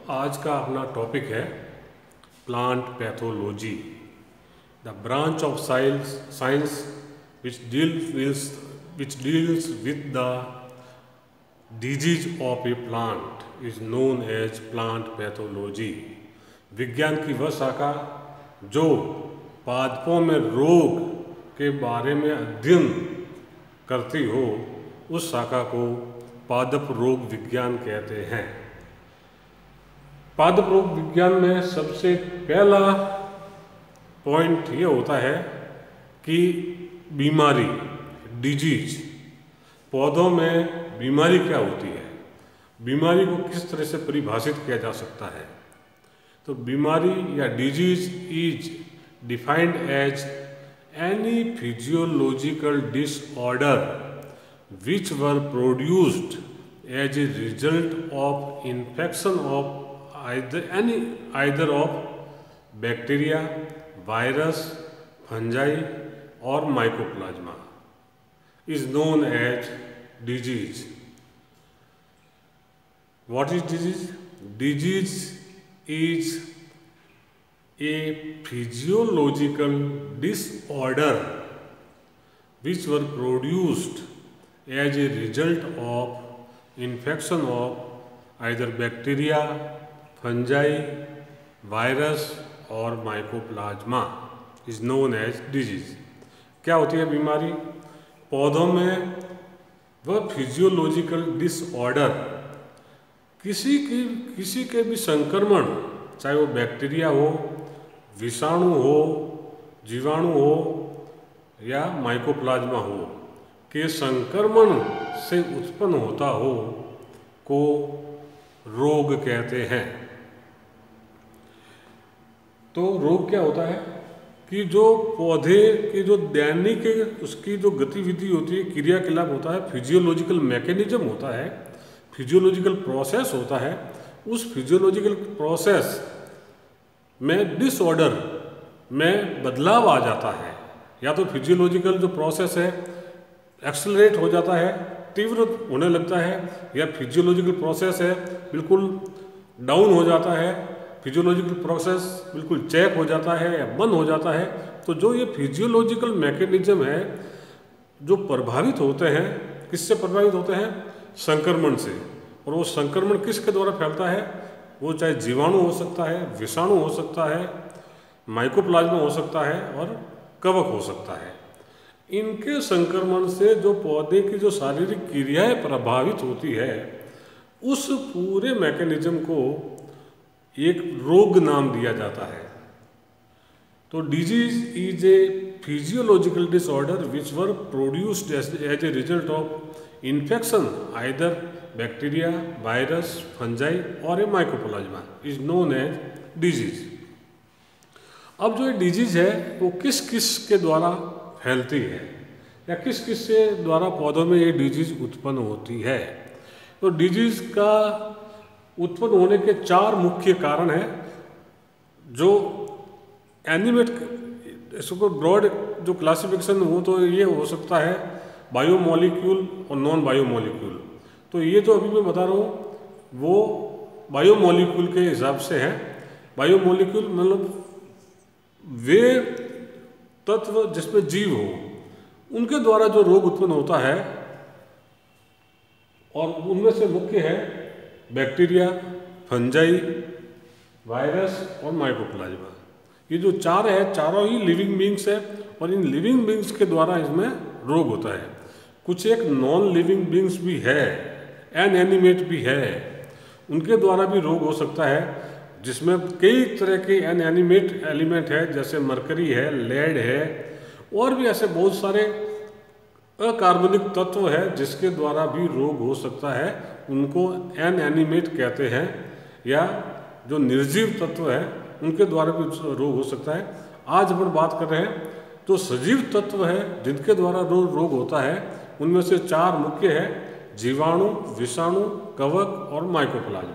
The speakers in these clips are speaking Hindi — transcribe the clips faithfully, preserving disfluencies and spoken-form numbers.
आज का अपना टॉपिक है plant pathology, the branch of science science which deals with which deals with the disease of a plant is known as plant pathology. विज्ञान की वह शाखा जो पादपों में रोग के बारे में अध्ययन करती हो, उस शाखा को पादप रोग विज्ञान कहते हैं। पादप रोग विज्ञान में सबसे पहला पॉइंट ये होता है कि बीमारी, डिजीज, पौधों में बीमारी क्या होती है, बीमारी को किस तरह से परिभाषित किया जा सकता है। तो बीमारी या disease is defined as any physiological disorder which were produced as a result of infection of either any either of bacteria, virus, fungi or mycoplasma is known as disease. What is disease? Disease is a physiological disorder which were produced as a result of infection of either bacteria, fungi, virus और mycoplasma is known as disease. क्या होती है बीमारी? पौधों में वह फिजियोलॉजिकल डिसऑर्डर, किसी की किसी के भी संक्रमण, चाहे वो बैक्टीरिया हो, विषाणु हो, जीवाणु हो या माइकोप्लाज्मा हो, के संक्रमण से उत्पन्न होता हो, को रोग कहते हैं। तो रोग क्या होता है कि जो पौधे की जो दैनिक उसकी जो गतिविधि होती है, क्रियाकलाप होता है, फिजियोलॉजिकल मैकेनिज्म होता है, फिजियोलॉजिकल प्रोसेस होता है, उस फिजियोलॉजिकल प्रोसेस में डिसऑर्डर में बदलाव आ जाता है। या तो फिजियोलॉजिकल जो प्रोसेस है एक्सेलरेट हो जाता है, तीव्र होने लगता है, या फिजियोलॉजिकल प्रोसेस है बिल्कुल डाउन हो जाता है, फिजियोलॉजिकल प्रोसेस बिल्कुल चेक हो जाता है या बंद हो जाता है। तो जो ये फिजियोलॉजिकल मैकेनिज्म है जो प्रभावित होते हैं, किससे प्रभावित होते हैं? संक्रमण से। और वो संक्रमण किसके द्वारा फैलता है? वो चाहे जीवाणु हो सकता है, विषाणु हो सकता है, माइकोप्लाज्मा हो सकता है और कवक हो सकता है। इनके संक्रमण से जो पौधे की जो शारीरिक क्रियाएं प्रभावित होती है, उस पूरे मैकेनिज्म को एक रोग नाम दिया जाता है। तो disease is a physiological disorder which were produced as a result of infection either bacteria, virus, fungi और a mycoplasma is known as disease. अब जो ये डिजीज है वो किस किस के द्वारा फैलती है या किस किस से द्वारा पौधों में ये डिजीज उत्पन्न होती है। तो डिजीज का उत्पन्न होने के चार मुख्य कारण हैं, जो एनिमेट, इसको ब्रॉड जो क्लासिफिकेशन हो तो ये हो सकता है बायोमोलिक्यूल और नॉन बायोमोलिक्यूल। तो ये जो अभी मैं बता रहा हूँ वो बायोमोलिक्यूल के हिसाब से है। बायोमोलिक्यूल मतलब वे तत्व जिसमें जीव हो, उनके द्वारा जो रोग उत्पन्न होता है, और उनमें से मुख्य है बैक्टीरिया, फंजाई, वायरस और माइकोप्लाज्मा। ये जो चार है, चारों ही लिविंग बींग्स है और इन लिविंग बींग्स के द्वारा इसमें रोग होता है। कुछ एक नॉन लिविंग बींग्स भी है, एनएनिमेट भी है, उनके द्वारा भी रोग हो सकता है, जिसमें कई तरह के एनएनिमेट एलिमेंट है, जैसे मरकरी है, लेड है और भी ऐसे बहुत सारे अकार्बनिक तत्व है जिसके द्वारा भी रोग हो सकता है। उनको एनएनिमेट कहते हैं, या जो निर्जीव तत्व है उनके द्वारा भी रोग हो सकता है। आज हम बात कर रहे हैं तो सजीव तत्व है जिनके द्वारा रो, रोग होता है। उनमें से चार मुख्य है: जीवाणु, विषाणु, कवक और माइकोप्लाज्मा।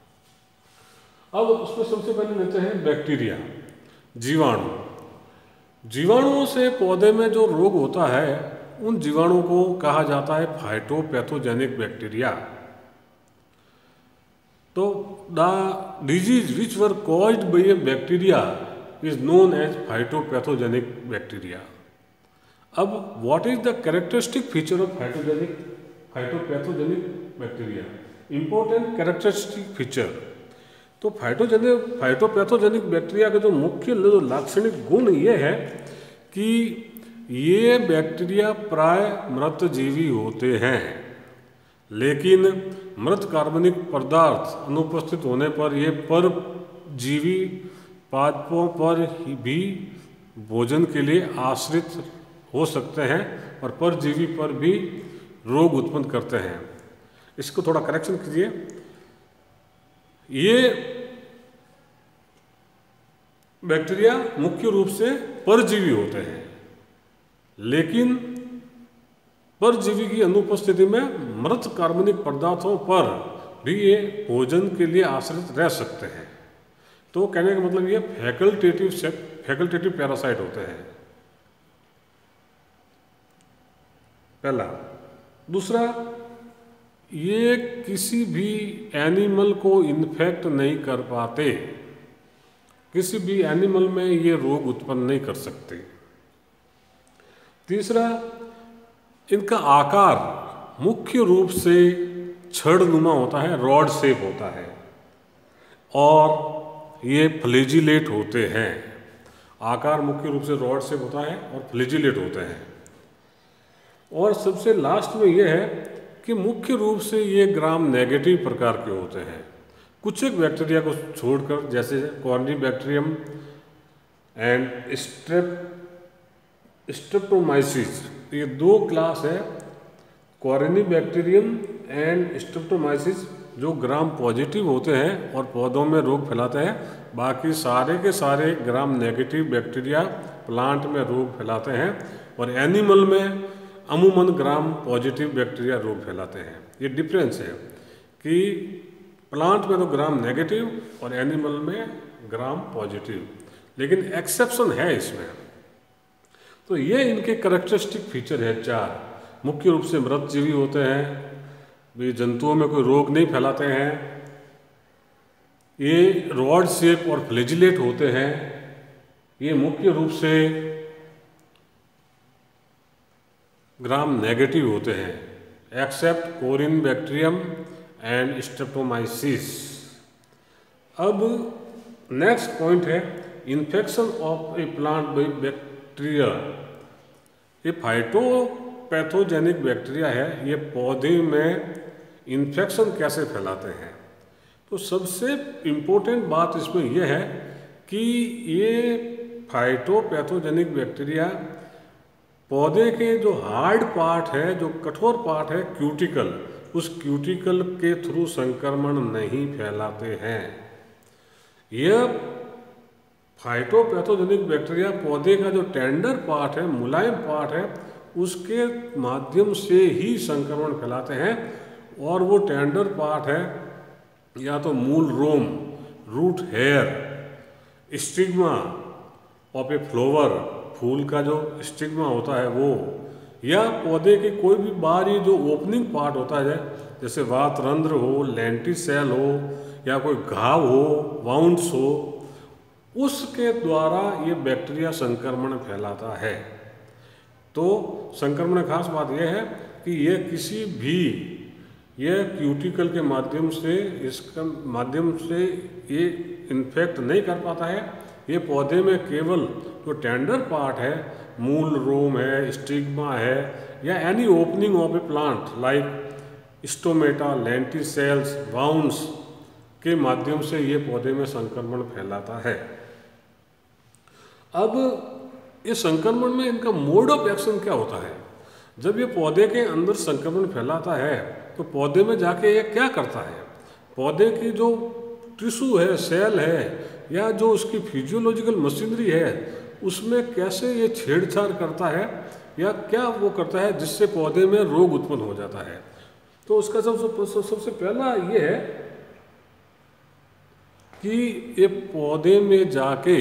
अब उसमें सबसे पहले लेते हैं बैक्टीरिया, जीवाणु। जीवाणुओं से पौधे में जो रोग होता है उन जीवाणुओं को कहा जाता है फाइटोपैथोजेनिक बैक्टीरिया। तो the disease which were caused by a bacteria is known as phytopathogenic bacteria. अब what is the characteristic feature of phytogenic phytopathogenic bacteria? Important characteristic feature. तो फाइटोजेनिक फाइटोपैथोजेनिक बैक्टीरिया के जो मुख्य जो लाक्षणिक गुण ये है कि ये बैक्टीरिया प्राय मृतजीवी होते हैं, लेकिन मृत कार्बनिक पदार्थ अनुपस्थित होने पर ये परजीवी पादपों पर भी भोजन के लिए आश्रित हो सकते हैं और परजीवी पर भी रोग उत्पन्न करते हैं। इसको थोड़ा करेक्शन कीजिए। ये बैक्टीरिया मुख्य रूप से परजीवी होते हैं, लेकिन परजीवी की अनुपस्थिति में मृत कार्बनिक पदार्थों पर भी ये भोजन के लिए आश्रित रह सकते हैं। तो कहने का मतलब ये फैकल्टेटिव फैकल्टेटिव पैरासाइट होते हैं, पहला। दूसरा, ये किसी भी एनिमल को इन्फेक्ट नहीं कर पाते, किसी भी एनिमल में ये रोग उत्पन्न नहीं कर सकते। तीसरा, इनका आकार मुख्य रूप से छड़नुमा होता है, रॉड शेप होता है, और ये फ्लैजिलेट होते हैं। आकार मुख्य रूप से रॉड शेप होता है और फ्लैजिलेट होते हैं। और सबसे लास्ट में ये है कि मुख्य रूप से ये ग्राम नेगेटिव प्रकार के होते हैं, कुछ एक बैक्टीरिया को छोड़कर, जैसे कॉर्निबैक्टीरियम एंड स्ट्रेप स्ट्रेप्टोमाइसिस। ये दो क्लास है, कॉर्निबैक्टीरियम एंड स्ट्रेप्टोमाइसिस, जो ग्राम पॉजिटिव होते हैं और पौधों में रोग फैलाते हैं। बाकी सारे के सारे ग्राम नेगेटिव बैक्टीरिया प्लांट में रोग फैलाते हैं, और एनिमल में अमूमन ग्राम पॉजिटिव बैक्टीरिया रोग फैलाते हैं। ये डिफरेंस है कि प्लांट में तो ग्राम नेगेटिव और एनिमल में ग्राम पॉजिटिव, लेकिन एक्सेप्शन है इसमें। तो ये इनके कैरेक्टरिस्टिक फीचर है चार। मुख्य रूप से मृतजीवी होते हैं, वे जंतुओं में कोई रोग नहीं फैलाते हैं, ये रॉड शेप और फ्लैजिलेट होते हैं, ये मुख्य रूप से ग्राम नेगेटिव होते हैं, एक्सेप्ट कॉर्निबैक्टीरियम एंड स्ट्रेप्टोमाइसिस। अब नेक्स्ट पॉइंट है infection of a plant by bacteria. ये फाइटोपैथोजेनिक बैक्टीरिया है, ये पौधे में इन्फेक्शन कैसे फैलाते हैं? तो सबसे इम्पोर्टेंट बात इसमें यह है कि ये फाइटोपैथोजेनिक बैक्टीरिया पौधे के जो हार्ड पार्ट है, जो कठोर पार्ट है, क्यूटिकल, उस क्यूटिकल के थ्रू संक्रमण नहीं फैलाते हैं। यह फाइटोपैथोजेनिक बैक्टीरिया पौधे का जो टेंडर पार्ट है, मुलायम पार्ट है, उसके माध्यम से ही संक्रमण फैलाते हैं। और वो टेंडर पार्ट है या तो मूल रोम, root hair, stigma of a flower, फूल का जो स्टिग्मा होता है वो, या पौधे के कोई भी बाहरी जो ओपनिंग पार्ट होता है, जैसे वातरंध्र हो, लेंटिसेल हो, या कोई घाव हो, वाउंड्स हो, उसके द्वारा ये बैक्टीरिया संक्रमण फैलाता है। तो संक्रमण खास बात यह है कि ये किसी भी ये क्यूटिकल के माध्यम से इसका माध्यम से ये इन्फेक्ट नहीं कर पाता है। ये पौधे में केवल जो टेंडर पार्ट है, मूल रोम है, स्टिग्मा है, या any opening of a plant like stomata, lenticels, wounds के माध्यम से ये पौधे में संक्रमण फैलाता है। अब इस संक्रमण में इनका मोड ऑफ एक्शन क्या होता है? जब ये पौधे के अंदर संक्रमण फैलाता है तो पौधे में जाके ये क्या करता है? पौधे की जो टिश्यू है, सेल है, या जो उसकी फिजियोलॉजिकल मशीनरी है, उसमें कैसे ये छेड़छाड़ करता है या क्या वो करता है जिससे पौधे में रोग उत्पन्न हो जाता है। तो उसका सबसे सबसे पहला ये है कि ये पौधे में जाके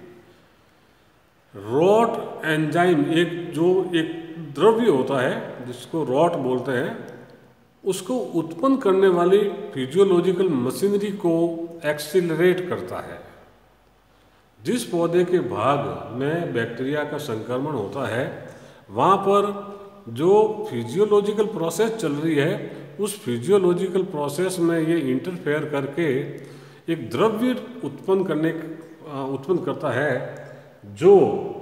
रॉट एंजाइम, एक जो एक द्रव्य होता है जिसको रॉट बोलते हैं, उसको उत्पन्न करने वाली फिजियोलॉजिकल मशीनरी को एक्सीलरेट करता है। जिस पौधे के भाग में बैक्टीरिया का संक्रमण होता है वहाँ पर जो फिजियोलॉजिकल प्रोसेस चल रही है उस फिजियोलॉजिकल प्रोसेस में ये इंटरफेयर करके एक द्रव्य उत्पन्न करने उत्पन्न करता है जो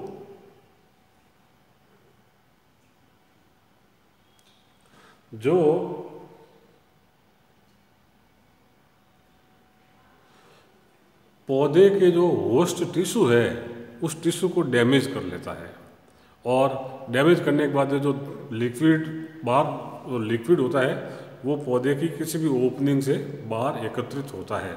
जो पौधे के जो होस्ट टिश्यू है उस टिश्यू को डैमेज कर लेता है और डैमेज करने के बाद जो लिक्विड बाहर लिक्विड होता है वो पौधे की किसी भी ओपनिंग से बाहर एकत्रित होता है।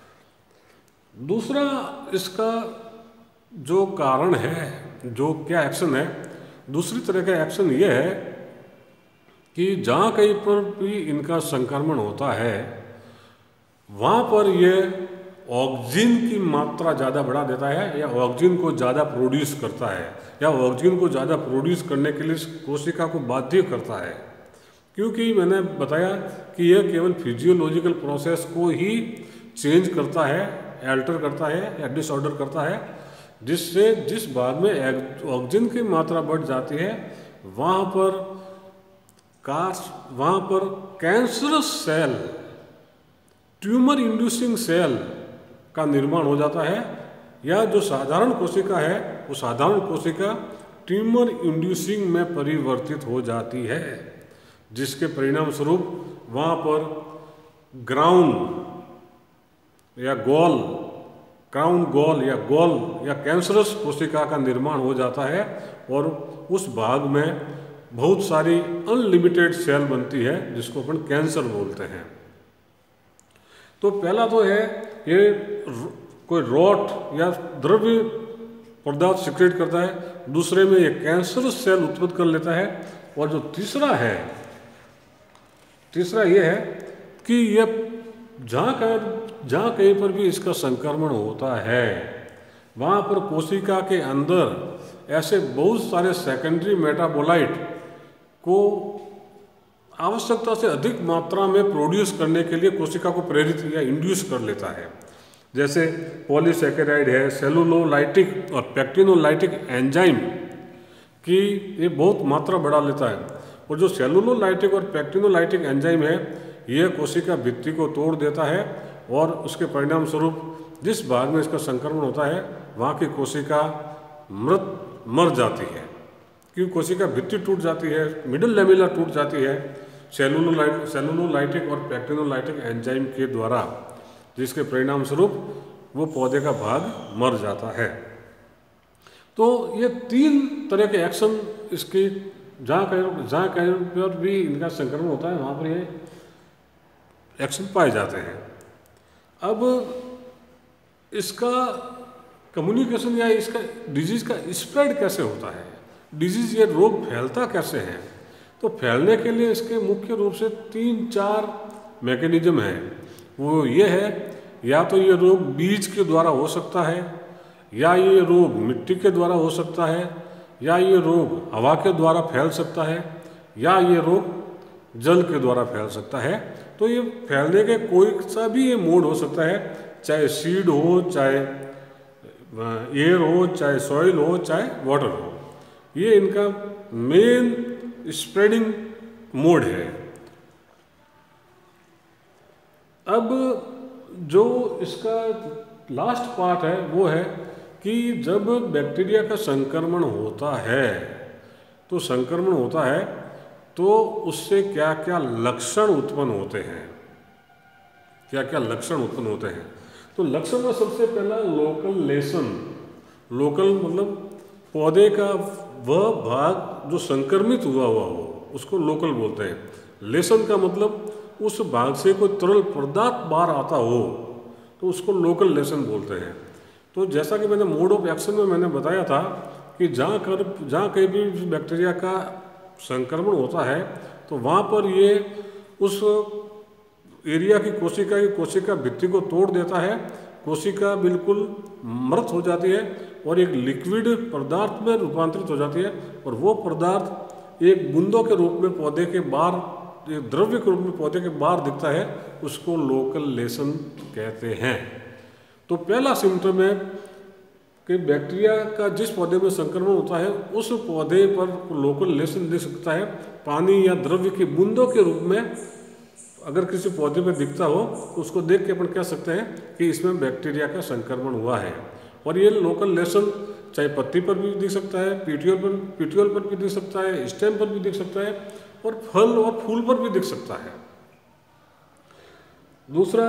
दूसरा इसका जो कारण है, जो क्या एक्शन है, दूसरी तरह का एक्शन ये है कि जहाँ कहीं पर भी इनका संक्रमण होता है वहाँ पर ये ऑक्सीजन की मात्रा ज़्यादा बढ़ा देता है या ऑक्सीजन को ज़्यादा प्रोड्यूस करता है या ऑक्सीजन को ज़्यादा प्रोड्यूस करने के लिए कोशिका को बाध्य करता है, क्योंकि मैंने बताया कि यह केवल फिजियोलॉजिकल प्रोसेस को ही चेंज करता है, एल्टर करता है या डिसऑर्डर करता है, जिससे जिस भाग में ऑक्सीजन की मात्रा बढ़ जाती है वहाँ पर कास्ट वहाँ पर cancerous cell, tumour inducing cell का निर्माण हो जाता है या जो साधारण कोशिका है वो साधारण कोशिका ट्यूमर इंड्यूसिंग में परिवर्तित हो जाती है, जिसके परिणाम स्वरूप वहाँ पर ग्राउंड या गोल क्राउन गोल या गोल या कैंसरस कोशिका का निर्माण हो जाता है और उस भाग में बहुत सारी अनलिमिटेड सेल बनती है जिसको अपन कैंसर बोलते हैं। तो पहला तो है ये कोई रॉट या द्रव्य पदार्थ सिक्रेट करता है, दूसरे में ये कैंसरस सेल उत्पन्न कर लेता है और जो तीसरा है तीसरा ये है कि ये जहाँ कहीं जहाँ कहीं पर भी इसका संक्रमण होता है वहाँ पर कोशिका के अंदर ऐसे बहुत सारे सेकेंडरी मेटाबोलाइट को आवश्यकता से अधिक मात्रा में प्रोड्यूस करने के लिए कोशिका को प्रेरित या इंड्यूस कर लेता है, जैसे पॉलीसैकेराइड है, सेलुलोलाइटिक और पेक्टिनोलाइटिक एंजाइम की ये बहुत मात्रा बढ़ा लेता है। और जो सेलुलोलाइटिक और पेक्टिनोलाइटिक एंजाइम है यह कोशिका भित्ति को तोड़ देता है और उसके परिणाम स्वरूप जिस भाग में इसका संक्रमण होता है वहाँ की कोशिका मृत मर जाती है, क्योंकि कोशिका भित्ति टूट जाती है, मिडल लेमिला टूट जाती है सेलुलोलाइट सेलुलोलाइटिक और पेक्टिनोलाइटिक एंजाइम के द्वारा, जिसके परिणाम स्वरूप वो पौधे का भाग मर जाता है। तो ये तीन तरह के एक्शन इसके जहाँ कहीं जहाँ कहीं पर भी इनका संक्रमण होता है वहाँ पर ये एक्शन पाए जाते हैं। अब इसका कम्युनिकेशन या इसका डिजीज़ का स्प्रेड कैसे होता है, डिजीज़ ये रोग फैलता कैसे है, तो फैलने के लिए इसके मुख्य रूप से तीन चार मैकेनिज्म हैं। वो ये है, या तो ये रोग बीज के द्वारा हो सकता है, या ये रोग मिट्टी के द्वारा हो सकता है, या ये रोग हवा के द्वारा फैल सकता है, या ये रोग जल के द्वारा फैल सकता है। तो ये फैलने के कोई सा भी ये मोड हो सकता है, चाहे सीड हो, चाहे एयर हो, चाहे सॉइल हो, चाहे वाटर हो, ये इनका मेन स्प्रेडिंग मोड है। अब जो इसका लास्ट पार्ट है वो है कि जब बैक्टीरिया का संक्रमण होता है तो संक्रमण होता है तो उससे क्या क्या लक्षण उत्पन्न होते हैं, क्या क्या लक्षण उत्पन्न होते हैं। तो लक्षण में सबसे पहला लोकल लेसन, लोकल मतलब पौधे का वह भाग जो संक्रमित हुआ हुआ हो उसको लोकल बोलते हैं। लेसन का मतलब उस भाग से कोई तरल पदार्थ बाहर आता हो तो उसको लोकल लेसन बोलते हैं। तो जैसा कि मैंने मोड ऑफ एक्शन में मैंने बताया था कि जहाँ कर जहाँ कहीं भी बैक्टीरिया का संक्रमण होता है तो वहाँ पर ये उस एरिया की कोशिका की कोशिका भित्ति को तोड़ देता है, कोशिका बिल्कुल मृत हो जाती है और एक लिक्विड पदार्थ में रूपांतरित हो जाती है और वो पदार्थ एक बूंदों के रूप में पौधे के बाहर एक द्रव्य के रूप में पौधे के बाहर दिखता है उसको लोकल लेसन कहते हैं। तो पहला सिम्टम है कि बैक्टीरिया का जिस पौधे में संक्रमण होता है उस पौधे पर लोकल लेसन दिख सकता है, पानी या द्रव्य की बूंदों के रूप में अगर किसी पौधे में दिखता हो तो उसको देख के अपन कह सकते हैं कि इसमें बैक्टीरिया का संक्रमण हुआ है। और ये लोकल लेसन चाहे पत्ती पर भी दिख सकता है, पीटियोल पर पीटियोल पर भी दिख सकता है, स्टेम पर भी दिख सकता है और फल और फूल पर भी दिख सकता है। दूसरा,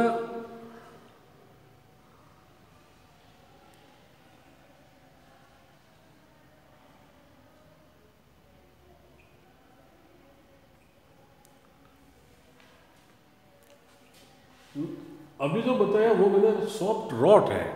अभी जो बताया वो मैंने सॉफ्ट रॉट है।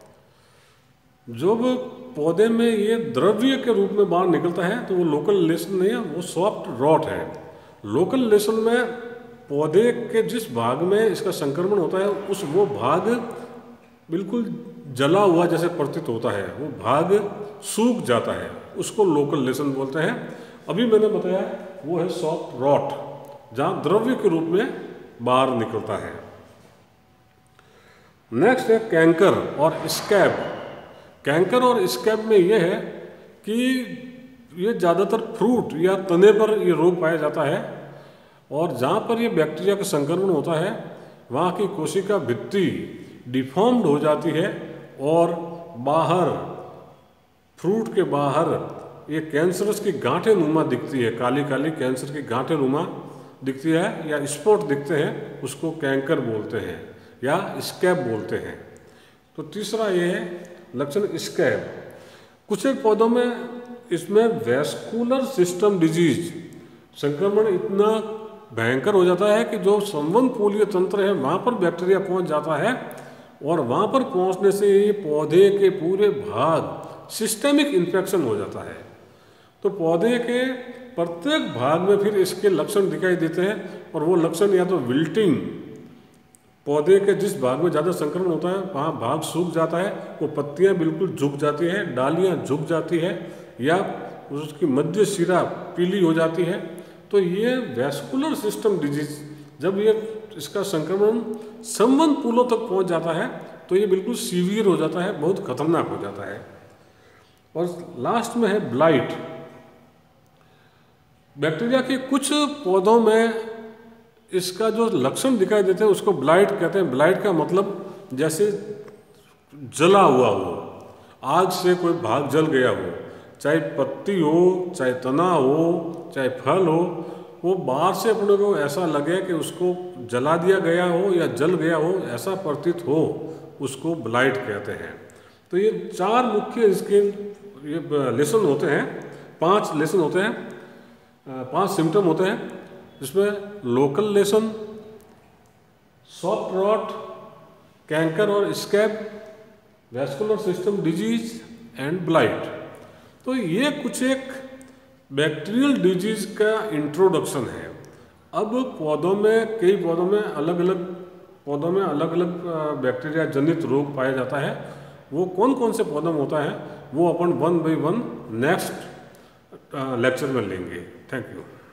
जब पौधे में ये द्रव्य के रूप में बाहर निकलता है तो वो लोकल लेसन नहीं है, वो सॉफ्ट रॉट है। लोकल लेसन में पौधे के जिस भाग में इसका संक्रमण होता है उस वो भाग बिल्कुल जला हुआ जैसे प्रतीत होता है, वो भाग सूख जाता है, उसको लोकल लेसन बोलते हैं। अभी मैंने बताया वो है सॉफ्ट रॉट, जहाँ द्रव्य के रूप में बाहर निकलता है। नेक्स्ट है कैंकर और स्कैब। कैंकर और स्कैब में यह है कि ये ज़्यादातर फ्रूट या तने पर ये रोग पाया जाता है और जहाँ पर ये बैक्टीरिया का संक्रमण होता है वहाँ की कोशिका भित्ति डिफॉर्म्ड हो जाती है और बाहर फ्रूट के बाहर ये कैंसरस की गांठें नुमा दिखती है, काली काली कैंसर की गांठें नुमा दिखती है या स्पॉट दिखते हैं, उसको कैंकर बोलते हैं या स्कैब बोलते हैं। तो तीसरा ये है लक्षण स्कैब। कुछ एक पौधों में इसमें वैस्कुलर सिस्टम डिजीज संक्रमण इतना भयंकर हो जाता है कि जो संवहनपूलीय तंत्र है वहाँ पर बैक्टीरिया पहुँच जाता है और वहाँ पर पहुँचने से ये पौधे के पूरे भाग सिस्टेमिक इन्फेक्शन हो जाता है। तो पौधे के प्रत्येक भाग में फिर इसके लक्षण दिखाई देते हैं और वो लक्षण या तो विल्टिंग, पौधे के जिस भाग में ज़्यादा संक्रमण होता है वहाँ भाग सूख जाता है, वो पत्तियाँ बिल्कुल झुक जाती हैं, डालियाँ झुक जाती है या उसकी मध्य शिरा पीली हो जाती है। तो ये वैस्कुलर सिस्टम डिजीज जब ये इसका संक्रमण संवहनपूलों तक पहुँच जाता है तो ये बिल्कुल सीवियर हो जाता है, बहुत खतरनाक हो जाता है। और लास्ट में है ब्लाइट। बैक्टीरिया के कुछ पौधों में इसका जो लक्षण दिखाई देते हैं उसको ब्लाइट कहते हैं। ब्लाइट का मतलब जैसे जला हुआ हो, आग से कोई भाग जल गया हो, चाहे पत्ती हो, चाहे तना हो, चाहे फल हो, वो बाहर से अपने को ऐसा लगे कि उसको जला दिया गया हो या जल गया हो, ऐसा प्रतीत हो, उसको ब्लाइट कहते हैं। तो ये चार मुख्य इसके ये लेसन होते हैं, पांच लेसन होते हैं, पांच सिम्टम होते हैं, जिसमें local lesion, soft rot, canker और scab, vascular system disease and blight. तो ये कुछ एक बैक्टीरियल डिजीज का इंट्रोडक्शन है। अब पौधों में, कई पौधों में अलग अलग पौधों में अलग अलग बैक्टीरिया जनित रोग पाया जाता है। वो कौन कौन से पौधों में होता है वो अपन one by one next lecture में लेंगे। Thank you.